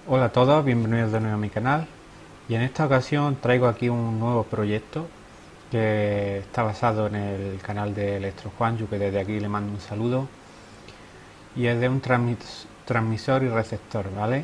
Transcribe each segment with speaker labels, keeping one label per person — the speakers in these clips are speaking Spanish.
Speaker 1: Hola a todos, bienvenidos de nuevo a mi canal y en esta ocasión traigo aquí un nuevo proyecto que está basado en el canal de Electro Juanyu, que desde aquí le mando un saludo, y es de un transmisor y receptor, ¿vale?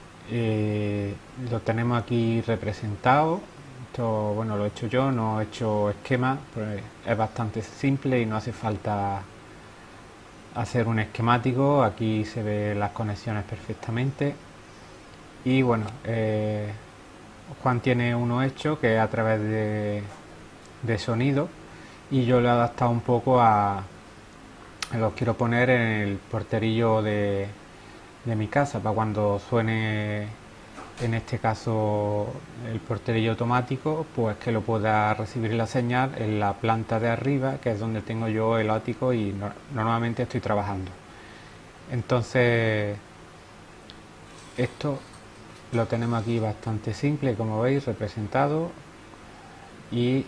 Speaker 1: Lo tenemos aquí representado. Esto, bueno, lo he hecho yo, no he hecho esquema, pues es bastante simple y no hace falta hacer un esquemático. Aquí se ven las conexiones perfectamente. Y bueno, Juan tiene uno hecho que es a través de sonido, y yo lo he adaptado un poco lo quiero poner en el porterillo de mi casa para cuando suene, en este caso el porterillo automático, pues que lo pueda recibir la señal en la planta de arriba, que es donde tengo yo el ático y normalmente estoy trabajando. Entonces esto lo tenemos aquí bastante simple, como veis, representado, y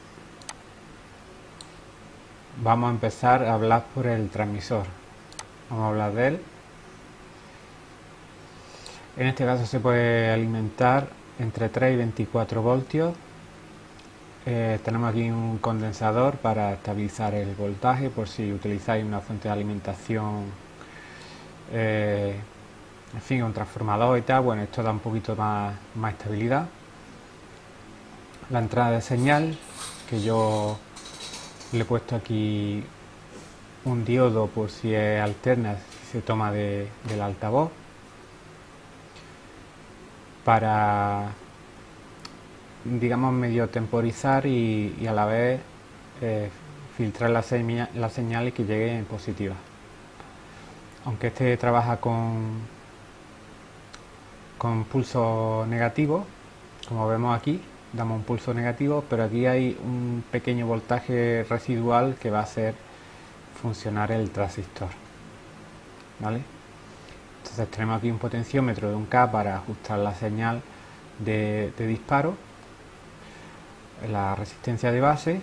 Speaker 1: vamos a empezar a hablar por el transmisor. Vamos a hablar de él. En este caso se puede alimentar entre 3 y 24 voltios. Tenemos aquí un condensador para estabilizar el voltaje por si utilizáis una fuente de alimentación, eh, en fin, un transformador y tal. Bueno, esto da un poquito más estabilidad. La entrada de señal, que yo le he puesto aquí un diodo por si es alterna, si se toma del altavoz, para, digamos, medio temporizar y a la vez eh, filtrar la señal y que llegue en positiva. Aunque este trabaja con pulso negativo, como vemos aquí, damos un pulso negativo, pero aquí hay un pequeño voltaje residual que va a hacer funcionar el transistor, ¿vale? Entonces tenemos aquí un potenciómetro de 1K para ajustar la señal de disparo, la resistencia de base,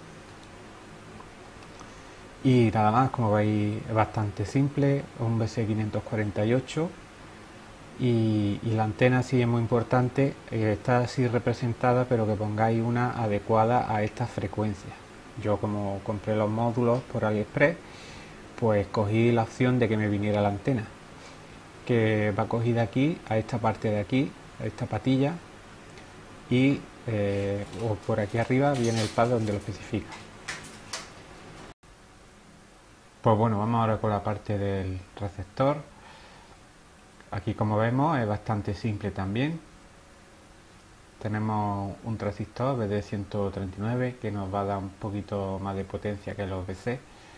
Speaker 1: y nada más. Como veis, es bastante simple, un BC548, y la antena sí es muy importante, está así representada, pero que pongáis una adecuada a esta frecuencia. Yo, como compré los módulos por AliExpress, pues cogí la opción de que me viniera la antena, que va cogida aquí, a esta parte de aquí, a esta patilla, y o por aquí arriba viene el pad donde lo especifica. Pues bueno, vamos ahora con la parte del receptor. Aquí, como vemos, es bastante simple también. Tenemos un transistor BD139 que nos va a dar un poquito más de potencia que los BC.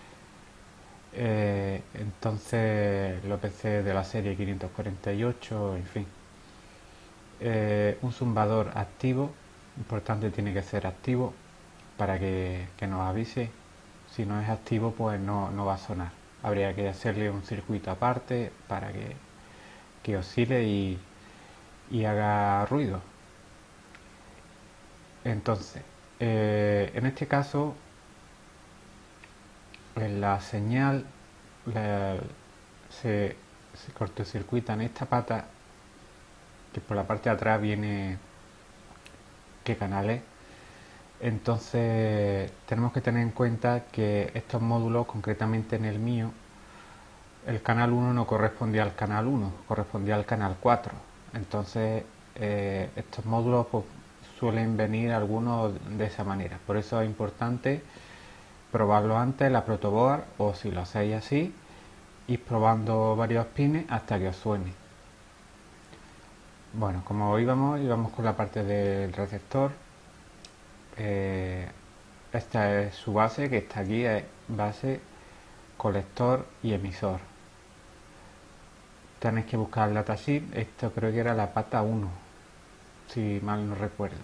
Speaker 1: Entonces los BC de la serie 548, en fin. Un zumbador activo, importante, tiene que ser activo para que nos avise. Si no es activo, pues no va a sonar. Habría que hacerle un circuito aparte para que oscile y haga ruido. Entonces, en este caso, la señal la- se cortocircuita en esta pata, que por la parte de atrás viene qué canal es. Entonces tenemos que tener en cuenta que estos módulos, concretamente en el mío, el canal 1 no correspondía al canal 1, correspondía al canal 4. Entonces estos módulos, pues, suelen venir algunos de esa manera. Por eso es importante probarlo antes, la protoboard, o si lo hacéis así, ir probando varios pines hasta que os suene. Bueno, como íbamos con la parte del receptor. Esta es su base, que está aquí, es base, colector y emisor. Tenéis que buscar el datasheet. Esto creo que era la pata 1, si mal no recuerdo.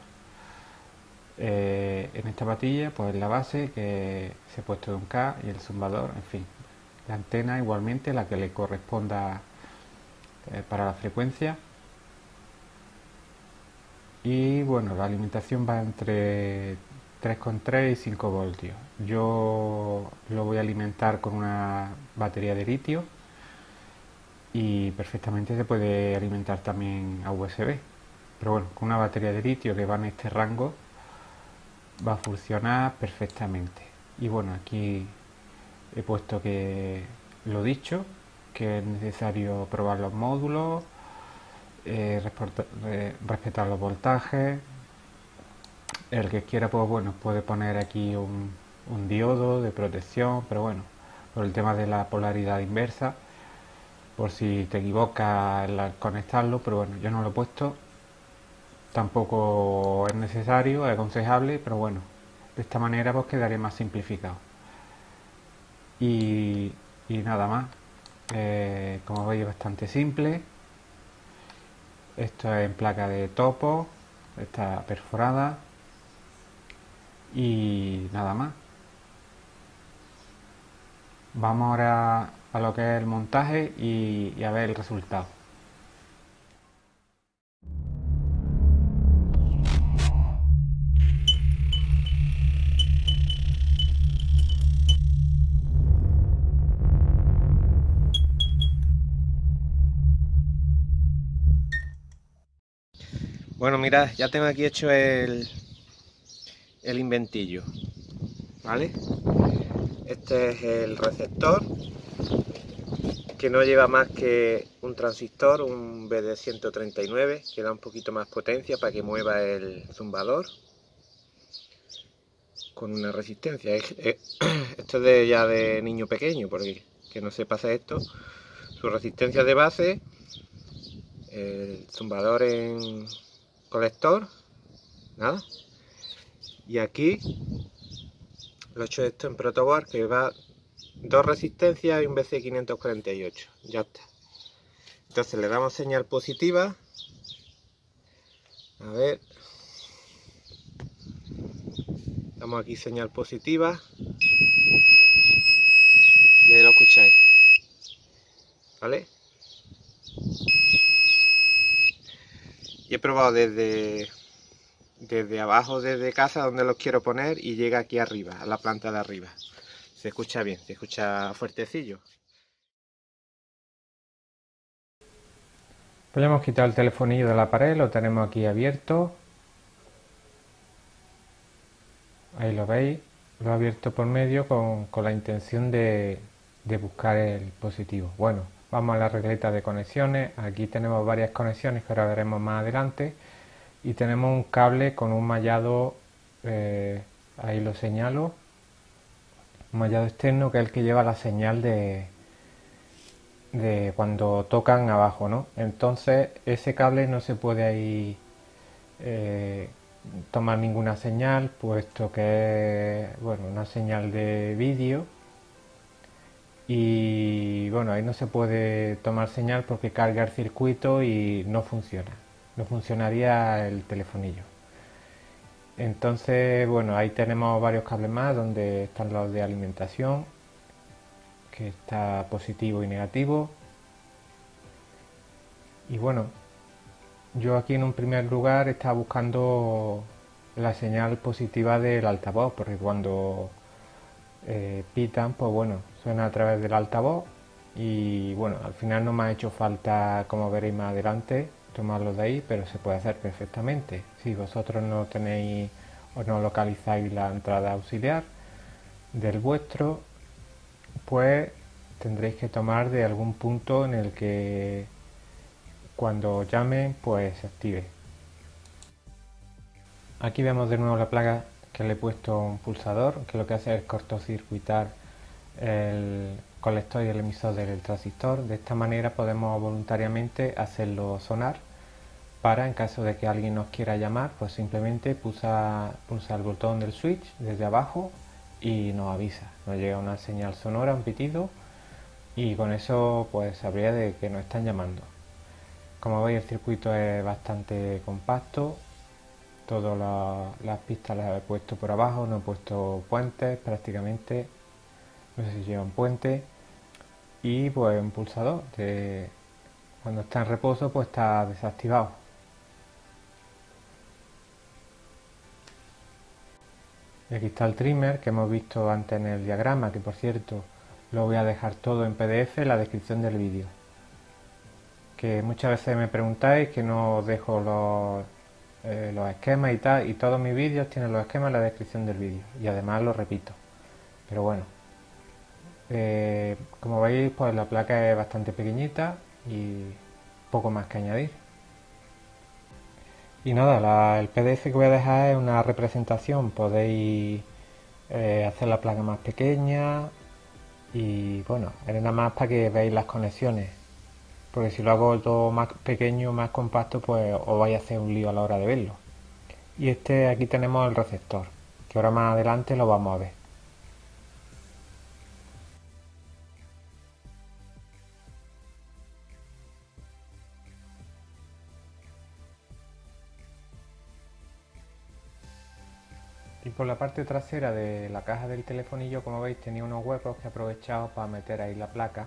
Speaker 1: En esta patilla, pues la base, que se ha puesto de 1K, y el zumbador, en fin. La antena igualmente, la que le corresponda para la frecuencia. Y bueno, la alimentación va entre 3,3 y 5 voltios. Yo lo voy a alimentar con una batería de litio, y perfectamente se puede alimentar también a USB. Pero bueno, con una batería de litio que va en este rango va a funcionar perfectamente. Y bueno, aquí he puesto que lo dicho, que es necesario probar los módulos, respetar los voltajes. El que quiera, pues bueno, puede poner aquí un diodo de protección, pero bueno, por el tema de la polaridad inversa, por si te equivocas al conectarlo, pero bueno, yo no lo he puesto. Tampoco es necesario, es aconsejable, pero bueno, de esta manera pues quedaría más simplificado. Y, y nada más. Como veis, bastante simple. Esto es en placa de topo, está perforada y nada más. Vamos ahora a lo que es el montaje y a ver el resultado.
Speaker 2: Bueno, mirad, ya tengo aquí hecho el inventillo, ¿vale? Este es el receptor, que no lleva más que un transistor, un BD139, que da un poquito más potencia para que mueva el zumbador con una resistencia. Esto es ya de niño pequeño, porque que no sepa hacer esto. Su resistencia de base, el zumbador en colector, nada. Y aquí lo he hecho esto en protoboard, que va dos resistencias y un BC548. Ya está. Entonces le damos señal positiva. A ver. Damos aquí señal positiva. Y ahí lo escucháis. ¿Vale? Y he probado desde abajo, desde casa, donde los quiero poner, y llega aquí arriba, a la planta de arriba. Se escucha bien, se escucha fuertecillo.
Speaker 1: Pues ya hemos quitado el telefonillo de la pared, lo tenemos aquí abierto. Ahí lo veis, lo he abierto por medio con la intención de buscar el positivo. Bueno, vamos a la regleta de conexiones. Aquí tenemos varias conexiones que ahora veremos más adelante. Y tenemos un cable con un mallado, ahí lo señalo, un mallado externo que es el que lleva la señal de cuando tocan abajo, ¿no? Entonces ese cable no se puede ahí tomar ninguna señal, puesto que es, bueno, una señal de vídeo, y bueno, ahí no se puede tomar señal porque carga el circuito y no funciona, no funcionaría el telefonillo. Entonces, bueno, ahí tenemos varios cables más donde están los de alimentación, que está positivo y negativo. Y bueno, yo aquí en un primer lugar estaba buscando la señal positiva del altavoz, porque cuando pitan, pues bueno, suena a través del altavoz. Y bueno, al final no me ha hecho falta, como veréis más adelante, tomarlo de ahí, pero se puede hacer perfectamente. Si vosotros no tenéis o no localizáis la entrada auxiliar del vuestro, pues tendréis que tomar de algún punto en el que cuando llamen pues se active. Aquí vemos de nuevo la placa que le he puesto un pulsador, que lo que hace es cortocircuitar el colector y el emisor del transistor. De esta manera podemos voluntariamente hacerlo sonar para, en caso de que alguien nos quiera llamar, pues simplemente pulsa el botón del switch desde abajo y nos avisa, nos llega una señal sonora, un pitido, y con eso pues sabría de que nos están llamando. Como veis, el circuito es bastante compacto, todas las pistas las he puesto por abajo, no he puesto puentes prácticamente, no sé si lleva un puente, y pues un pulsador de cuando está en reposo pues está desactivado. Y aquí está el trimmer que hemos visto antes en el diagrama, que por cierto lo voy a dejar todo en PDF en la descripción del vídeo. que muchas veces me preguntáis que no os dejo los esquemas y tal, y todos mis vídeos tienen los esquemas en la descripción del vídeo, y además lo repito. Pero bueno, como veis, pues la placa es bastante pequeñita y poco más que añadir. Y nada, el PDF que voy a dejar es una representación, podéis hacer la placa más pequeña y bueno, es nada más para que veáis las conexiones, porque si lo hago todo más pequeño, más compacto, pues os vais a hacer un lío a la hora de verlo. Y aquí tenemos el receptor, que ahora más adelante lo vamos a ver. Y por la parte trasera de la caja del telefonillo, como veis, tenía unos huecos que he aprovechado para meter ahí la placa,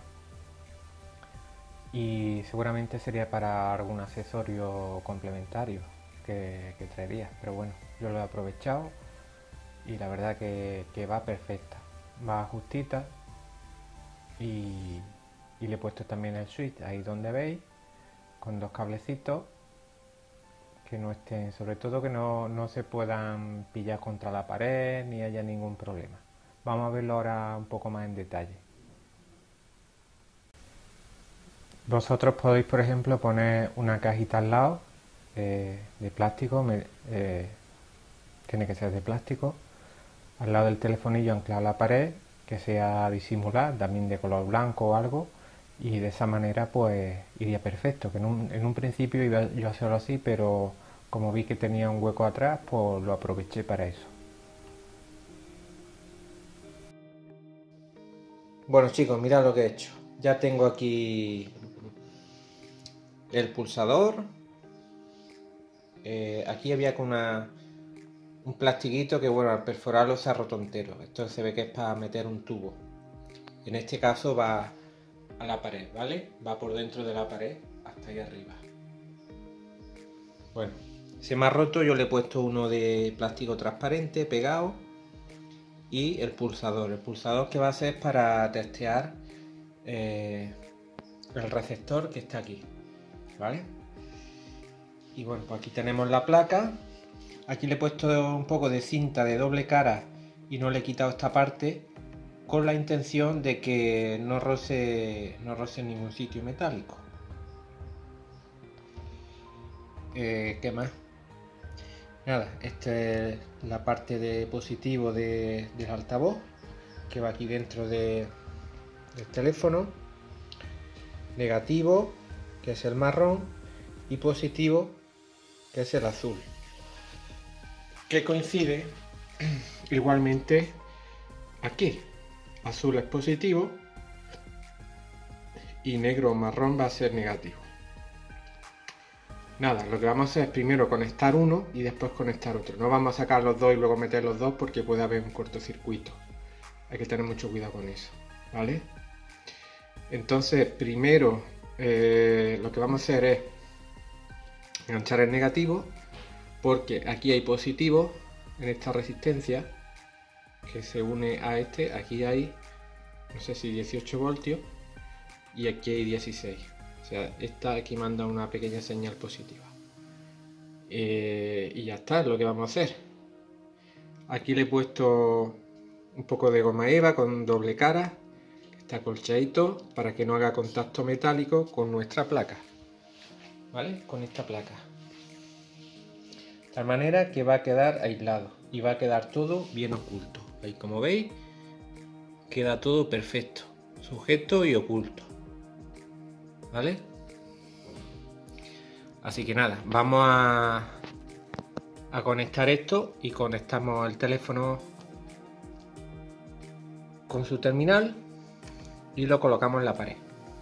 Speaker 1: y seguramente sería para algún accesorio complementario que traería, pero bueno, yo lo he aprovechado y la verdad que va perfecta, va justita, y le he puesto también el switch ahí donde veis, con dos cablecitos que no estén, sobre todo que no se puedan pillar contra la pared ni haya ningún problema. Vamos a verlo ahora un poco más en detalle. Vosotros podéis, por ejemplo, poner una cajita al lado de plástico, tiene que ser de plástico, al lado del telefonillo anclado a la pared, que sea disimular, también de color blanco o algo, y de esa manera pues iría perfecto, que en un principio iba yo a hacerlo así, pero como vi que tenía un hueco atrás, pues lo aproveché para eso.
Speaker 2: Bueno chicos, mirad lo que he hecho. Ya tengo aquí el pulsador. Aquí había con un plastiquito que, bueno, al perforarlo se ha roto entero. Esto se ve que es para meter un tubo. En este caso va a la pared, ¿vale? Va por dentro de la pared hasta ahí arriba. Bueno, se me ha roto, yo le he puesto uno de plástico transparente pegado y el pulsador que va a ser para testear el receptor que está aquí, ¿vale? Y bueno, pues aquí tenemos la placa. Aquí le he puesto un poco de cinta de doble cara y no le he quitado esta parte con la intención de que no roce ningún sitio metálico. ¿Qué más? Nada, esta es la parte de positivo del altavoz que va aquí dentro del teléfono. Negativo, que es el marrón, y positivo, que es el azul, que coincide igualmente aquí. Azul es positivo y negro o marrón va a ser negativo. Nada, lo que vamos a hacer es primero conectar uno y después conectar otro. No vamos a sacar los dos y luego meter los dos porque puede haber un cortocircuito. Hay que tener mucho cuidado con eso, ¿vale? Entonces, primero lo que vamos a hacer es enganchar el negativo, porque aquí hay positivo en esta resistencia que se une a este. Aquí hay, no sé si 18 voltios y aquí hay 16. O sea, esta aquí manda una pequeña señal positiva. Y ya está, es lo que vamos a hacer. Aquí le he puesto un poco de goma eva con doble cara, que está acolchadito, para que no haga contacto metálico con nuestra placa. ¿Vale? Con esta placa. De tal manera que va a quedar aislado y va a quedar todo bien oculto. Ahí, como veis, queda todo perfecto, sujeto y oculto. ¿Vale? Así que nada, vamos a conectar esto y conectamos el teléfono con su terminal y lo colocamos en la pared.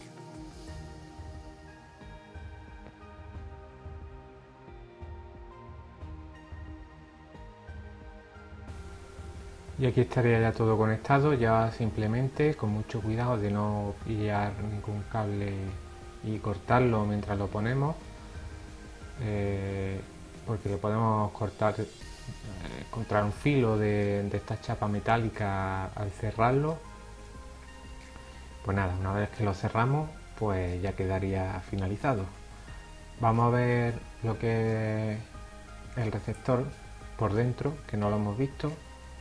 Speaker 1: Y aquí estaría ya todo conectado, ya simplemente con mucho cuidado de no pillar ningún cable y cortarlo mientras lo ponemos, porque lo podemos cortar, encontrar un filo de esta chapa metálica al cerrarlo. Pues nada, una vez que lo cerramos, pues ya quedaría finalizado. Vamos a ver lo que es el receptor por dentro, que no lo hemos visto.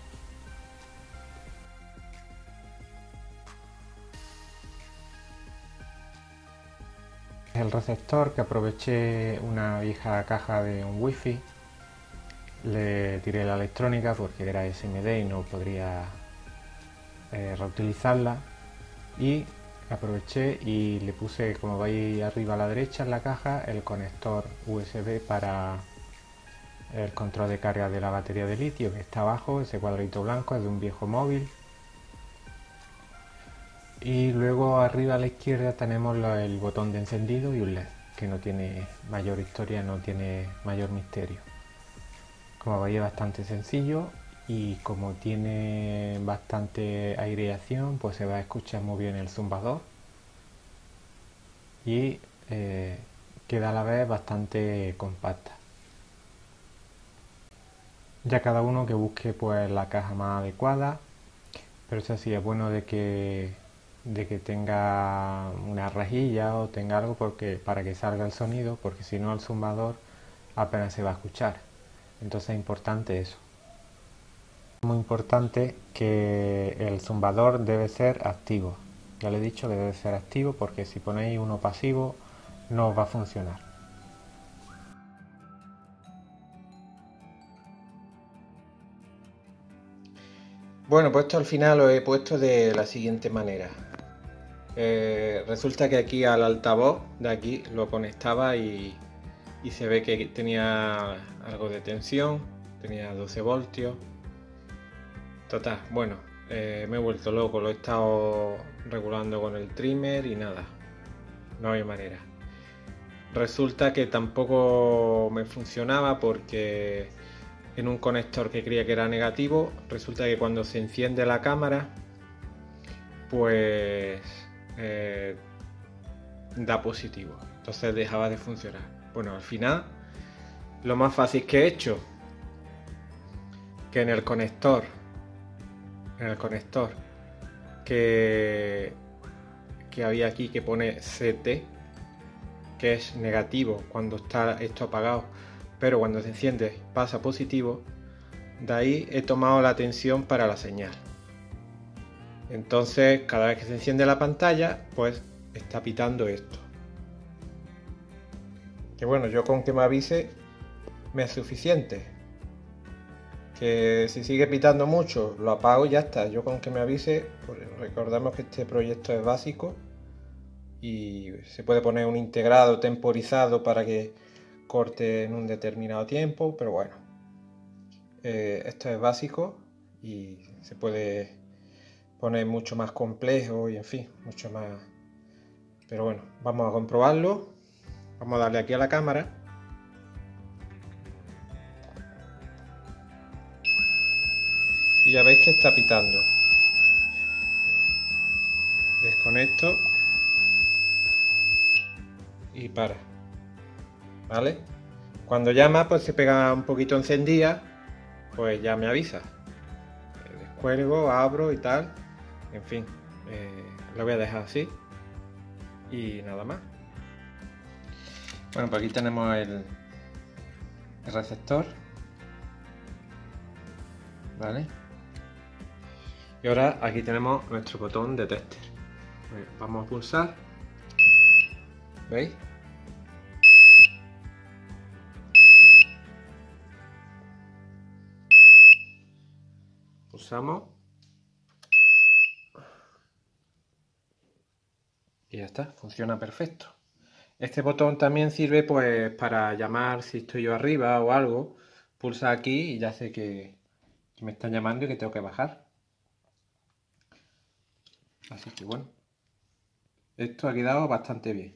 Speaker 1: El receptor, que aproveché una vieja caja de un wifi, le tiré la electrónica porque era SMD y no podría reutilizarla, y aproveché y le puse, como veis arriba a la derecha en la caja, el conector USB para el control de carga de la batería de litio, que está abajo. Ese cuadrito blanco es de un viejo móvil. Y luego arriba a la izquierda tenemos el botón de encendido y un LED, que no tiene mayor historia, no tiene mayor misterio. Como veis, es bastante sencillo, y como tiene bastante aireación, pues se va a escuchar muy bien el zumbador, y queda a la vez bastante compacta. Ya cada uno que busque pues la caja más adecuada, pero eso sí, es bueno de que tenga una rejilla o tenga algo para que salga el sonido, porque si no el zumbador apenas se va a escuchar. Entonces es importante eso. Muy importante que el zumbador debe ser activo. Ya le he dicho que debe ser activo, porque si ponéis uno pasivo no os va a funcionar.
Speaker 2: Bueno, pues esto al final lo he puesto de la siguiente manera. Resulta que aquí al altavoz de aquí lo conectaba y se ve que tenía algo de tensión, tenía 12 voltios. Total, bueno, me he vuelto loco, lo he estado regulando con el trimmer y nada, no hay manera. Resulta que tampoco me funcionaba, porque en un conector que creía que era negativo, resulta que cuando se enciende la cámara, pues da positivo, entonces dejaba de funcionar. Bueno, al final lo más fácil que he hecho, que en el conector que había aquí, que pone CT, que es negativo cuando está esto apagado, pero cuando se enciende pasa positivo, de ahí he tomado la tensión para la señal. Entonces cada vez que se enciende la pantalla, pues está pitando esto. Que bueno, yo con que me avise me es suficiente. Que si sigue pitando mucho, lo apago y ya está. Yo con que me avise, pues recordamos que este proyecto es básico y se puede poner un integrado temporizado para que corte en un determinado tiempo, pero bueno, esto es básico y se puede poner mucho más complejo y en fin, mucho más. Pero bueno, vamos a comprobarlo. Vamos a darle aquí a la cámara. Y ya veis que está pitando. Desconecto y para. ¿Vale? Cuando llama, pues se pega un poquito encendida, pues ya me avisa. Descuelgo, abro y tal. En fin, lo voy a dejar así. Y nada más. Bueno, pues aquí tenemos el receptor. ¿Vale? Y ahora aquí tenemos nuestro botón de tester. Vamos a pulsar. ¿Veis? Pulsamos. Y ya está, funciona perfecto. Este botón también sirve pues para llamar si estoy yo arriba o algo. Pulsa aquí y ya sé que me están llamando y que tengo que bajar. Así que bueno, esto ha quedado bastante bien.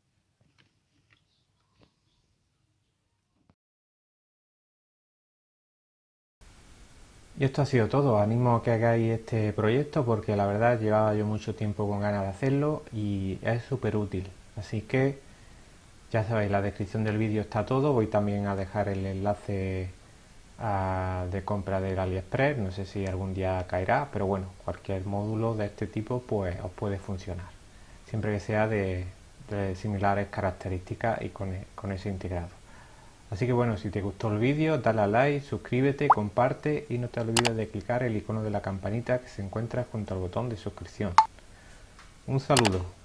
Speaker 1: Y esto ha sido todo. Animo a que hagáis este proyecto, porque la verdad llevaba yo mucho tiempo con ganas de hacerlo y es súper útil. Así que ya sabéis, en la descripción del vídeo está todo. Voy también a dejar el enlace de compra del AliExpress. No sé si algún día caerá, pero bueno, cualquier módulo de este tipo pues os puede funcionar. siempre que sea de similares características y con eso integrado. Así que bueno, si te gustó el vídeo, dale a like, suscríbete, comparte y no te olvides de clicar el icono de la campanita que se encuentra junto al botón de suscripción. Un saludo.